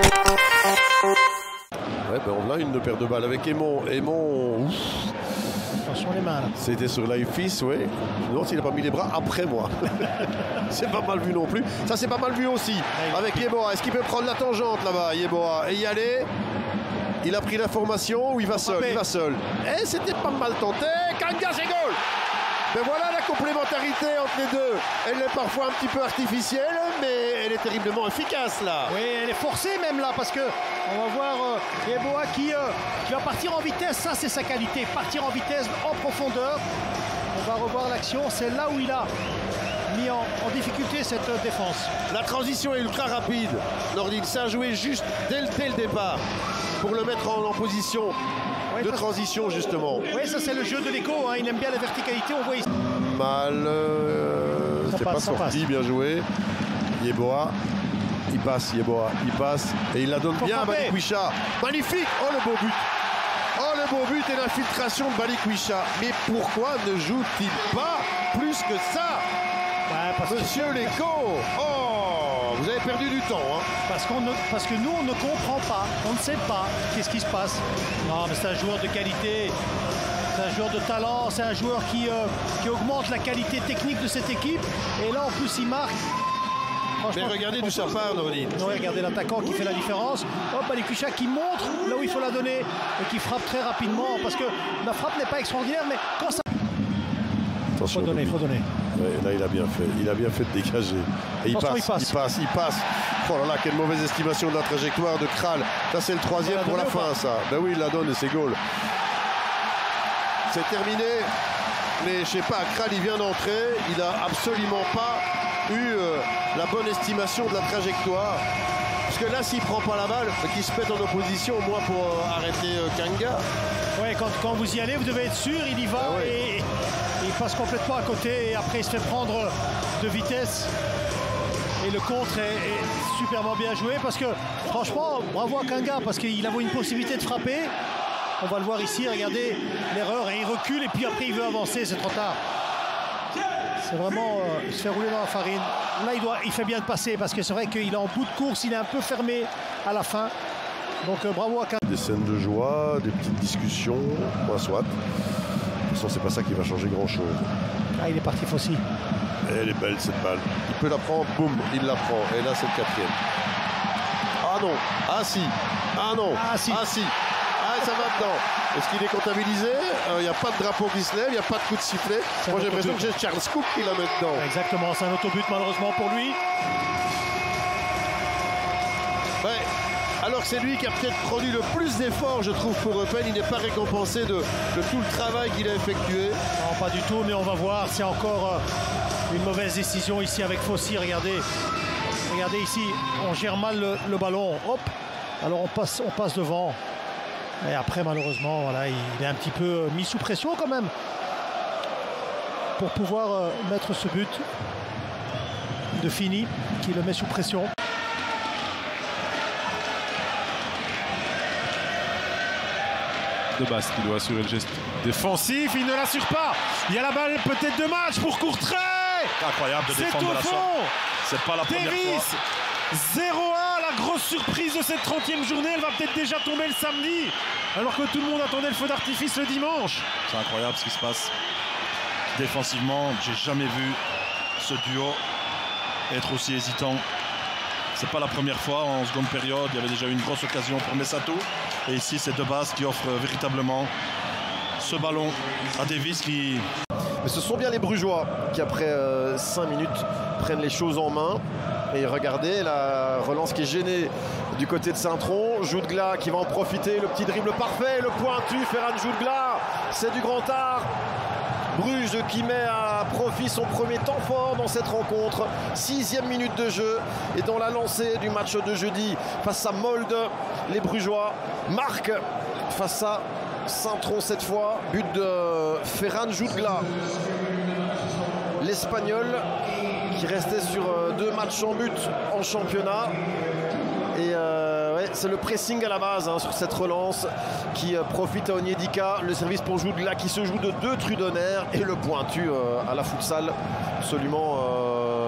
Ouais, ben on a une paire de balles avec Aimon. Aimon, attention les mains là. c'était sur Live Fils, oui. Non, s'il n'a pas mis les bras après moi. C'est pas mal vu non plus. Ça, c'est pas mal vu aussi. Avec Yeboah. Est-ce qu'il peut prendre la tangente là-bas, Yeboah, et y aller? Il a pris l'information ou il va seul? Il va seul. Et c'était pas mal tenté. Kanga, c'est goal! Mais voilà la complémentarité entre les deux. Elle est parfois un petit peu artificielle, mais elle est terriblement efficace là. Oui, elle est forcée même là, parce que on va voir Yeboah qui va partir en vitesse. Ça, c'est sa qualité, partir en vitesse, en profondeur. On va revoir l'action. C'est là où il a mis en difficulté cette défense. La transition est ultra rapide. Nordin, ça a joué juste dès le départ pour le mettre en position de transition justement. Oui, ça c'est le jeu de l'écho, hein. Il aime bien la verticalité, on voit ici. Mal, c'est pas sorti, bien joué. Yeboah, il passe, Yeboah, il passe et il la donne bien à Balikwisha. Magnifique, oh le beau but. Oh le beau but et l'infiltration de Balikwisha. Mais pourquoi ne joue-t-il pas plus que ça? Monsieur Léco, oh, vous avez perdu du temps. Hein. Parce que nous, on ne comprend pas, on ne sait pas qu'est-ce qui se passe. Non, mais c'est un joueur de qualité, c'est un joueur de talent, c'est un joueur qui augmente la qualité technique de cette équipe. Et là, en plus, il marque. Mais regardez d'où ça part, Nordin. Non, regardez l'attaquant qui fait la différence. Hop, Balikwisha qui montre là où il faut la donner et qui frappe très rapidement. Parce que la frappe n'est pas extraordinaire, mais quand ça... Attention, il faut donner. Ouais, là, il a bien fait de dégager. Et il passe. Oh là là, quelle mauvaise estimation de la trajectoire de Kral. Ça, c'est le troisième pour la fin, ça. Ben oui, il la donne et c'est goal. C'est terminé. Mais je sais pas, Kral, il vient d'entrer. Il n'a absolument pas eu la bonne estimation de la trajectoire. Parce que là, s'il prend pas la balle, qu'il se mette en opposition, au moins pour arrêter Kanga. Ouais, quand vous y allez, vous devez être sûr, il y va et il passe complètement à côté et après il se fait prendre de vitesse. Et le contre est superbement bien joué parce que franchement, bravo à Kanga parce qu'il avait une possibilité de frapper. On va le voir ici, regardez l'erreur et il recule et puis après il veut avancer, c'est trop tard. C'est vraiment se faire rouler dans la farine. Là, il fait bien de passer parce que c'est vrai qu'il est en bout de course, il est un peu fermé à la fin. Donc bravo à Kanga. Des scènes de joie, des petites discussions, soit. De toute façon, c'est pas ça qui va changer grand-chose. Ah, il est parti Fossi. Elle est belle cette balle. Il peut la prendre, boum, il la prend. Et là, c'est le quatrième. Ah non, ah si, ah non, ah si. Ah, ça va dedans. Est-ce qu'il est comptabilisé? Il n'y a pas de drapeau qui se lève, il n'y a pas de coup de sifflet. Moi, j'ai l'impression que c'est Charles Cook qui la met dedans. Exactement, c'est un autobut malheureusement pour lui. Ouais. Alors que c'est lui qui a peut-être produit le plus d'efforts, je trouve, pour Eupen. Il n'est pas récompensé de tout le travail qu'il a effectué. Non, pas du tout, mais on va voir. C'est encore une mauvaise décision ici avec Fossi. Regardez ici, on gère mal le ballon. Hop, alors on passe devant. Et après, malheureusement, voilà, il est un petit peu mis sous pression quand même pour pouvoir mettre ce but de Fini qui le met sous pression. De Bast qui doit assurer le geste défensif, il ne l'assure pas. Il y a la balle peut-être de match pour Courtrai. Incroyable de défendre de la sorte. C'est pas la première fois. 0-1, la grosse surprise de cette 30e journée, elle va peut-être déjà tomber le samedi, alors que tout le monde attendait le feu d'artifice le dimanche. C'est incroyable ce qui se passe. Défensivement, j'ai jamais vu ce duo être aussi hésitant. C'est pas la première fois, en seconde période, il y avait déjà eu une grosse occasion pour Messatou. Et ici, c'est De Bast qui offre véritablement ce ballon à Davis qui... Mais ce sont bien les Brugeois qui, après 5 minutes, prennent les choses en main. Et regardez la relance qui est gênée du côté de Saint-Tron. Joudgla qui va en profiter, le petit dribble parfait, le pointu, Ferran Joudgla, c'est du grand art. Bruges qui met à profit son premier temps fort dans cette rencontre. 6e minute de jeu. Et dans la lancée du match de jeudi face à Molde, les Brugeois marquent face à Saint-Tron cette fois. But de Ferran Joudgla, l'Espagnol qui restait sur 2 matchs en but en championnat. Et ouais, c'est le pressing à la base sur cette relance qui profite à Onyedika. Le service pour Joudgla qui se joue de 2 Trudener et le pointu à la futsal absolument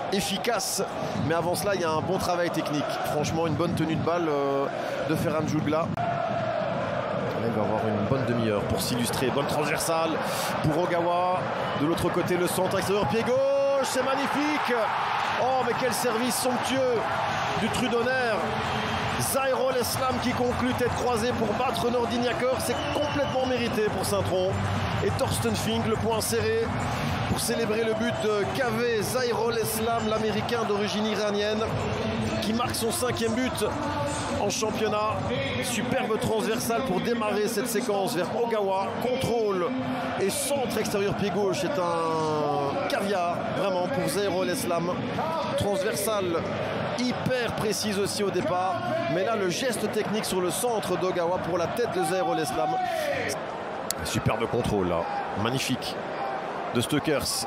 efficace. Mais avant cela, il y a un bon travail technique. Franchement, une bonne tenue de balle de Ferran Joudgla. Il va avoir une bonne demi-heure pour s'illustrer. Bonne transversale pour Ogawa. De l'autre côté, le centre extérieur, pied gauche. C'est magnifique. Oh, mais quel service somptueux du Trudonner. Zaïrol Islam qui conclut tête croisée pour battre Nordiniakor. C'est complètement mérité pour Saint-Tron. Et Thorsten Fink, le point serré pour célébrer le but de Kaveh Zaïrol Islam, l'américain d'origine iranienne, qui marque son 5e but en championnat. Superbe transversale pour démarrer cette séquence vers Ogawa. Contrôle et centre extérieur pied gauche. C'est un caviar vraiment pour Zaïrol Islam. Transversale hyper précise aussi au départ. Mais là, le geste technique sur le centre d'Ogawa pour la tête de Zaïrol Islam. Superbe contrôle là. Magnifique. De Stöckers.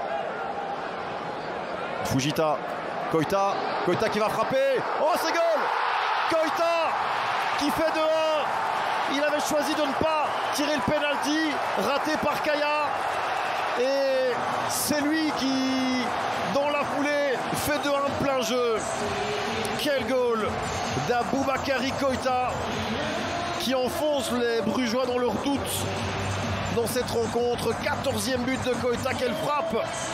Fujita. Koita. Koita qui va frapper. Oh, c'est goal! Koita qui fait 2-1. Il avait choisi de ne pas tirer le penalty. Raté par Kaya. Et c'est lui qui, dans la foulée, fait 2-1 de plein jeu. Quel goal d'Aboubakari Koita qui enfonce les Brugeois dans leur doute dans cette rencontre. 14e but de Koita, quelle frappe!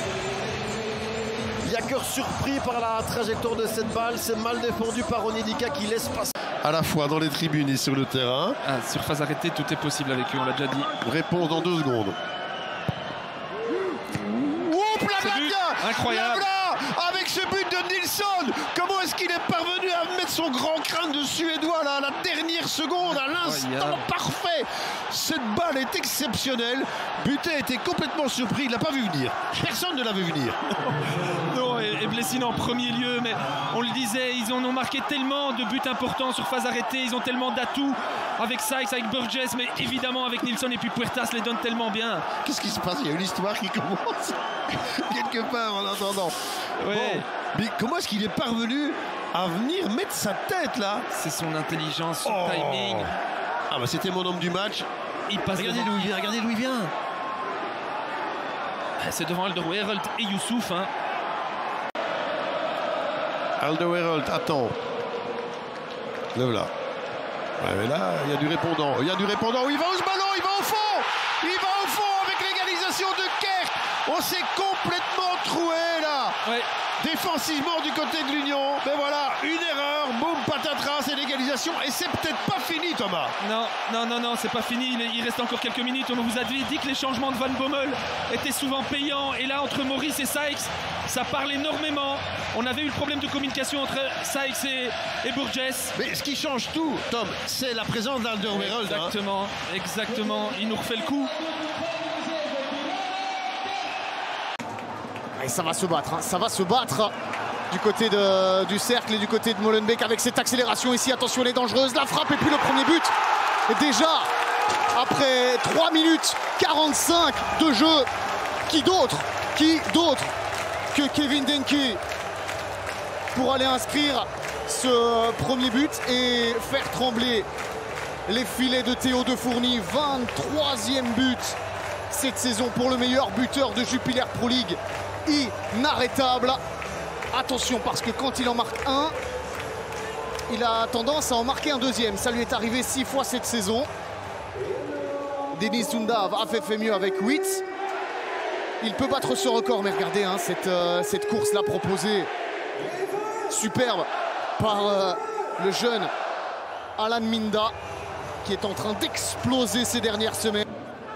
Yaker surpris par la trajectoire de cette balle. C'est mal défendu par Onyedika qui laisse passer. À la fois dans les tribunes et sur le terrain. Sur phase arrêtée, tout est possible avec eux, on l'a déjà dit. Réponse dans 2 secondes. Oups, la blague! Incroyable! Avec ce but de Nilsson, comment est-ce qu'il est parvenu à mettre son grand crâne de Suédois là, à la dernière seconde, à l'instant parfait? Cette balle est exceptionnelle. Butet était complètement surpris, il l'a pas vu venir. Personne ne l'a vu venir. Non, et Blessing en premier lieu, mais on le disait, ils en ont marqué tellement de buts importants sur phase arrêtée, ils ont tellement d'atouts avec Sykes, avec Burgess, mais évidemment avec Nilsson, et puis Puertas les donne tellement bien. Qu'est-ce qui se passe? Il y a une histoire qui commence quelque part en attendant. Ouais. Bon, mais comment est-ce qu'il est parvenu à venir mettre sa tête là? C'est son intelligence, son timing. Ah bah c'était mon homme du match. Il passe. Regardez d'où il vient, regardez d'où il vient. C'est devant Alderweireld et Youssouf. Hein. Alderweireld, attends. Le voilà. Ouais, mais là, il y a du répondant. Il y a du répondant. Il va où ce ballon? Il va au fond. Il va au fond avec l'égalisation de Kerk. On s'est complètement troué là. Ouais. Défensivement du côté de l'Union. Mais voilà, une erreur. Boum, patatras, c'est l'égalisation. Et c'est peut-être pas fini, Thomas. Non, c'est pas fini. Il reste encore quelques minutes. On vous a dit que les changements de Van Bommel étaient souvent payants. Et là, entre Maurice et Sykes, ça parle énormément. On avait eu le problème de communication entre Sykes et Burgess. Mais ce qui change tout, Tom, c'est la présence d'Alderweireld. Exactement. Il nous refait le coup. Et ça va se battre, ça va se battre du côté du cercle et du côté de Molenbeek avec cette accélération ici. Attention, elle est dangereuse, la frappe et puis le premier but. Et déjà, après 3 minutes 45 de jeu, qui d'autre que Kevin Denke pour aller inscrire ce premier but et faire trembler les filets de Théo de Fourny. 23e but cette saison pour le meilleur buteur de Jupiler Pro League. Inarrêtable. Attention, parce que quand il en marque un, il a tendance à en marquer un deuxième. Ça lui est arrivé 6 fois cette saison. Denis Sundav a fait mieux avec 8. Il peut battre ce record, mais regardez hein, cette course-là proposée superbe par le jeune Alan Minda qui est en train d'exploser ces dernières semaines.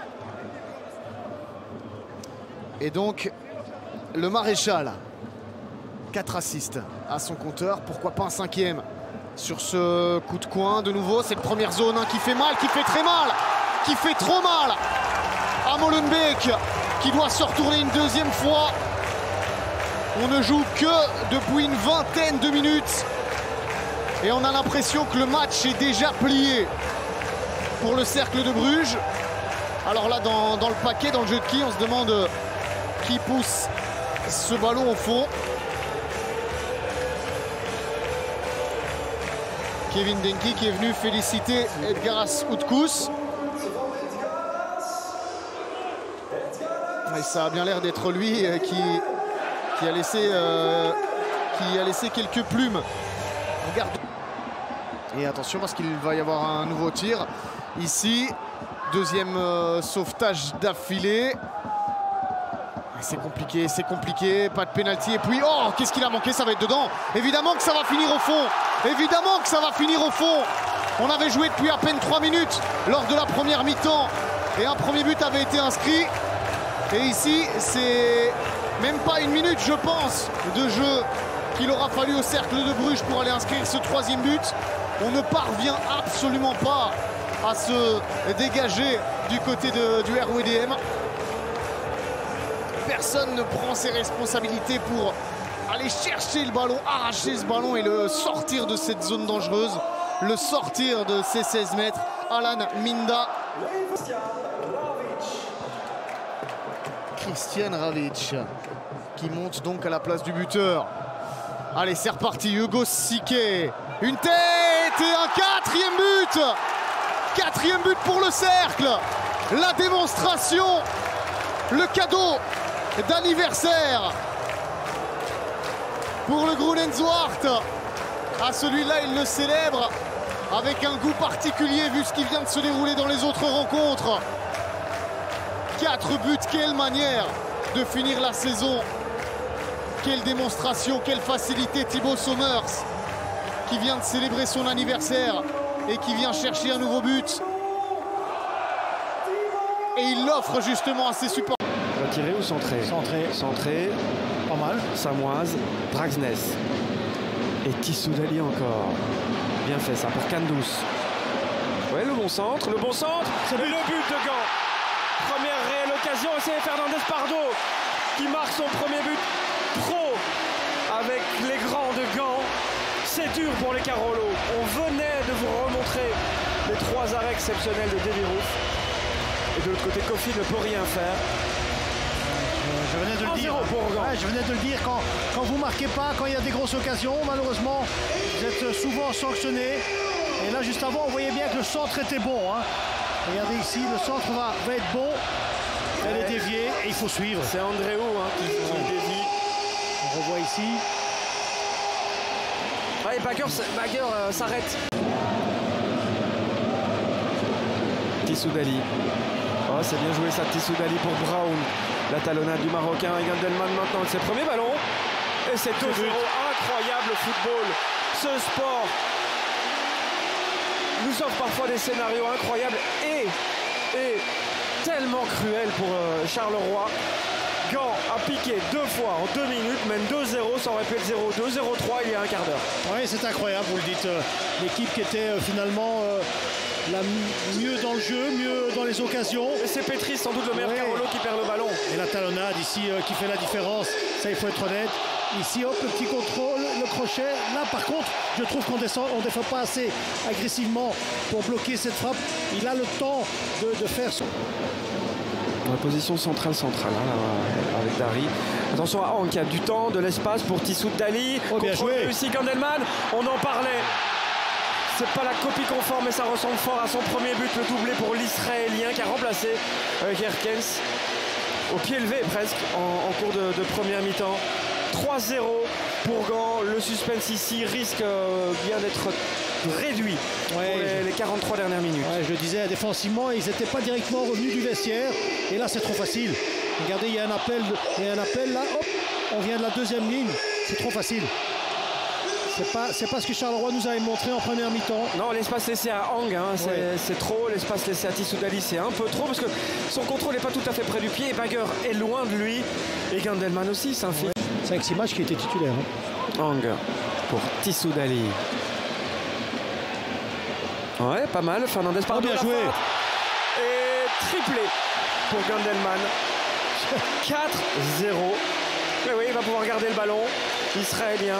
Et donc le Maréchal, 4 assists à son compteur, pourquoi pas un 5e sur ce coup de coin. De nouveau, cette première zone hein, qui fait mal, qui fait très mal, qui fait trop mal à Molenbeek, qui doit se retourner une deuxième fois. On ne joue que depuis une vingtaine de minutes et on a l'impression que le match est déjà plié pour le Cercle de Bruges. Alors là, dans le paquet, dans le jeu de qui, on se demande qui pousse ce ballon au fond. Kevin Denke qui est venu féliciter Edgaras Utkous. Et ça a bien l'air d'être lui qui a laissé quelques plumes. Regarde. Et attention parce qu'il va y avoir un nouveau tir ici. Deuxième sauvetage d'affilée. C'est compliqué, pas de pénalty. Et puis, oh, qu'est-ce qu'il a manqué, ça va être dedans. Évidemment que ça va finir au fond. Évidemment que ça va finir au fond. On avait joué depuis à peine 3 minutes lors de la première mi-temps. Et un premier but avait été inscrit. Et ici, c'est même pas 1 minute, je pense, de jeu qu'il aura fallu au Cercle de Bruges pour aller inscrire ce 3e but. On ne parvient absolument pas à se dégager du côté du RWDM. Personne ne prend ses responsabilités pour aller chercher le ballon, arracher ce ballon et le sortir de cette zone dangereuse, le sortir de ces 16 mètres. Alan Minda. Christian Ravic qui monte donc à la place du buteur. Allez, c'est reparti. Hugo Siquet. Une tête et un 4e but. 4e but pour le Cercle. La démonstration. Le cadeau d'anniversaire pour le Grunenzwart. À celui-là, il le célèbre avec un goût particulier vu ce qui vient de se dérouler dans les autres rencontres. 4 buts, quelle manière de finir la saison. Quelle démonstration, quelle facilité. Thibaut Sommers qui vient de célébrer son anniversaire et qui vient chercher un nouveau but. Et il l'offre justement à ses supporters. Tiré ou centré? Centré. Pas mal. Samoise, Draxness. Et Tissoudali encore. Bien fait ça pour Kandous. Ouais, le bon centre. C'est le but de Gand. Première réelle occasion, c'est Fernandez Pardo qui marque son premier but pro avec les grands de Gand. C'est dur pour les Carolo. On venait de vous remontrer les 3 arrêts exceptionnels de Davy Roof. Et de l'autre côté, Kofi ne peut rien faire. Je venais de le dire. Je venais de le dire, quand vous ne marquez pas, quand il y a des grosses occasions, malheureusement, vous êtes souvent sanctionné. Et là, juste avant, on voyait bien que le centre était bon. Hein. Regardez ici, le centre va être bon. Elle est déviée et il faut suivre. C'est Andréo qui dévie. On revoit ici. Ouais, Bagger s'arrête. Tissoudali. Oh, c'est bien joué ça, Tissoudali pour Brown. La talonnade du Marocain et Gandelman maintenant avec ses premiers ballons. Et c'est 2-0. Incroyable football. Ce sport nous offre parfois des scénarios incroyables et tellement cruels pour Charleroi. Gand a piqué 2 fois en 2 minutes, même 2-0, ça aurait pu être 0-2, 0-3 il y a un quart d'heure. Oui, c'est incroyable, vous le dites. L'équipe qui était finalement la mieux dans le jeu, mieux dans les occasions. Et c'est Petri, sans doute le meilleur Carolo, qui perd le ballon. Et la talonnade ici qui fait la différence, ça il faut être honnête. Ici, hop, le petit contrôle, le crochet. Là, par contre, je trouve qu'on ne défend pas assez agressivement pour bloquer cette frappe. Il a le temps de faire son... Dans la position centrale, avec Dari. Attention à Hank, il y a du temps, de l'espace pour Tissoudali. Oh, bien joué. Réussi Gandelman, on en parlait. C'est pas la copie conforme, mais ça ressemble fort à son premier but, le doublé pour l'Israélien qui a remplacé Gerkens. Au pied levé presque, en cours de première mi-temps. 3-0 pour Gand. Le suspense ici risque bien d'être réduit pour les 43 dernières minutes. Ouais, je le disais, défensivement, ils n'étaient pas directement revenus du vestiaire. Et là, c'est trop facile. Regardez, il y a un appel là. Hop, on vient de la 2e ligne. C'est trop facile. C'est pas ce que Charleroi nous avait montré en première mi-temps. Non, l'espace laissé à Hang, c'est trop. L'espace laissé à Tissoudali, c'est un peu trop parce que son contrôle n'est pas tout à fait près du pied. Et Bagger est loin de lui. Et Gandelman aussi, c'est un fait. C'est avec Simac qui était titulaire. Hang pour Tissoudali. Ouais, pas mal. Fernandez Pardo. Bien joué. Et triplé pour Gandelman. 4-0. Mais oui, il va pouvoir garder le ballon. Israélien.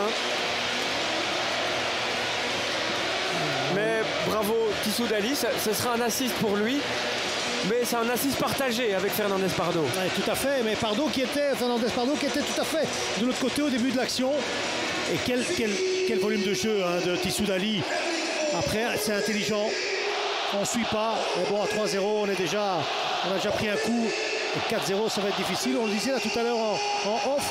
Mais bravo Tissoudali, ce sera un assist pour lui. Mais c'est un assist partagé avec Fernandez Pardo. Ouais, tout à fait, mais Fernandez Pardo qui était tout à fait de l'autre côté au début de l'action. Et quel volume de jeu de Tissoudali. Après, c'est intelligent. On ne suit pas. Mais bon, à 3-0, on a déjà pris un coup. Et 4-0, ça va être difficile. On le disait là tout à l'heure en off.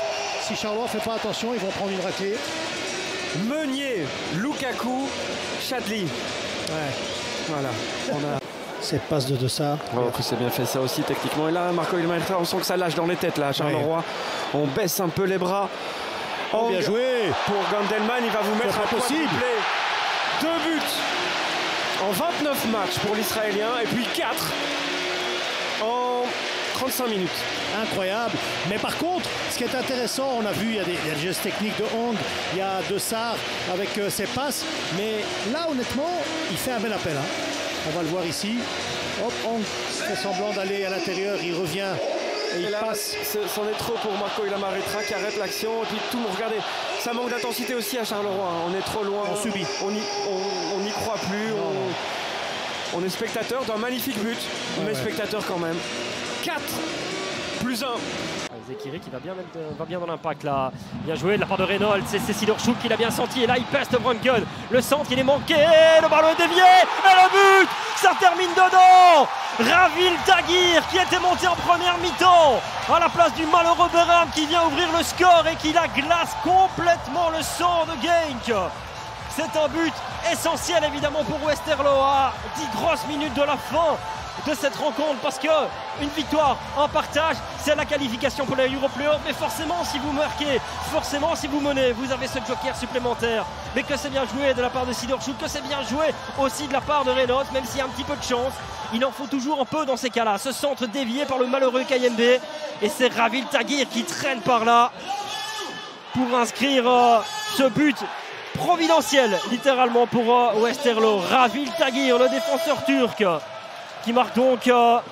si Charleroi ne fait pas attention, ils vont prendre une raclée. Meunier, Lukaku, Chadli. Ouais. Voilà. On a... Cette passe de Dessart. Oh, c'est bien fait ça aussi techniquement. Et là, Marco Ilmaetra, on sent que ça lâche dans les têtes là, Charleroi. Ouais. On baisse un peu les bras. Oh, bien joué. Pour Gandelman, il va vous mettre un possible. 2 buts en 29 matchs pour l'Israélien et puis 4 en 35 minutes. Incroyable. Mais par contre, ce qui est intéressant, on a vu, il y a des gestes techniques de Hong, il y a Dessart avec ses passes. Mais là, honnêtement, il fait un bel appel. Hein. On va le voir ici. Hop, Hong fait semblant d'aller à l'intérieur, il revient et il passe. C'en est trop pour Marco Ilmaetra qui arrête l'action. Et puis tout le monde, regardez, ça manque d'intensité aussi à Charleroi. Hein. On est trop loin. On subit. On n'y croit plus. On est spectateur d'un magnifique but, mais spectateur quand même. 4+1. Zekiri qui va bien dans l'impact là. Bien joué de la part de Reynolds. C'est Sidorchuk qui l'a bien senti. Et là, il peste Brunken. Le centre, il est manqué. Le ballon est dévié. Et le but, ça termine dedans. Ravil Taguir qui était monté en première mi-temps à la place du malheureux Berham qui vient ouvrir le score et qui la glace complètement le sort de Genk. C'est un but essentiel évidemment pour Westerlo à 10 grosses minutes de la fin de cette rencontre, parce que une victoire, un partage, c'est la qualification pour les Euro Playoffs. Mais forcément, si vous marquez, forcément, si vous menez, vous avez ce joker supplémentaire. Mais que c'est bien joué de la part de Sidorchuk, que c'est bien joué aussi de la part de Reynolds, même s'il y a un petit peu de chance. Il en faut toujours un peu dans ces cas-là. Ce centre dévié par le malheureux Kayembe. Et c'est Ravil Taguir qui traîne par là pour inscrire ce but providentiel, littéralement, pour Westerlo. Ravil Taguir, le défenseur turc, qui marque donc. Allez,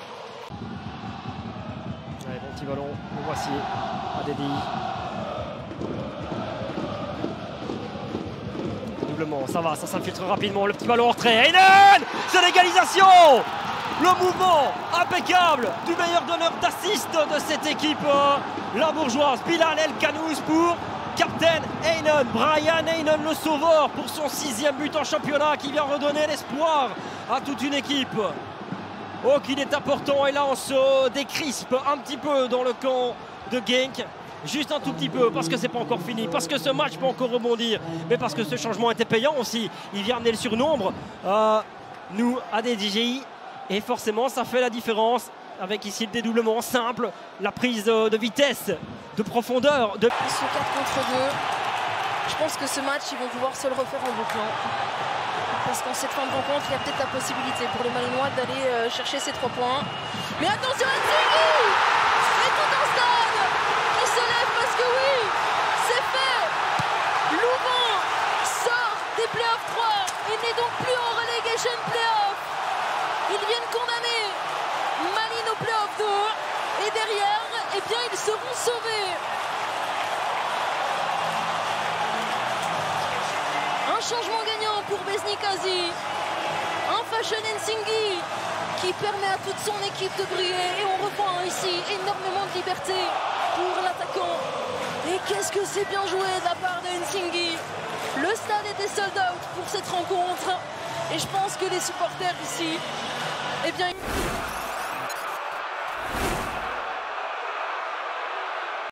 bon petit ballon, le voici, Adedi. Doublement, ça va, ça s'infiltre rapidement, le petit ballon en retrait. Heinen, c'est l'égalisation. Le mouvement impeccable du meilleur donneur d'assist de cette équipe, la bourgeoise. Bilal El Kanous pour Captain Heinen, Brian Heinen, le sauveur pour son 6e but en championnat, qui vient redonner l'espoir à toute une équipe. Oh, qu'il est important, et là on se décrispe un petit peu dans le camp de Genk, juste un tout petit peu, parce que c'est pas encore fini, parce que ce match peut encore rebondir, mais parce que ce changement était payant aussi. Il vient amener le surnombre, nous, à des DJI, et forcément ça fait la différence, avec ici le dédoublement simple, la prise de vitesse, de profondeur. Ils sont 4 contre 2, je pense que ce match, ils vont pouvoir se le refaire en bouclant. Parce qu'en cette fin de rencontre, il y a peut-être la possibilité pour les Malinois d'aller chercher ces 3 points. Mais attention à Nzinghi! C'est tout un stade qui se lève parce que oui, c'est fait! Louvain sort des playoffs 3. Il n'est donc plus en relegation playoff. Ils viennent condamner Malines au playoff 2. Et derrière, eh bien, ils seront sauvés. Un changement gagnant pour Besnikazi, un Fashion Nzinghi qui permet à toute son équipe de briller, et on revoit ici énormément de liberté pour l'attaquant. Et qu'est-ce que c'est bien joué de la part de Nzinghi. Le stade était sold out pour cette rencontre, et je pense que les supporters ici, eh bien...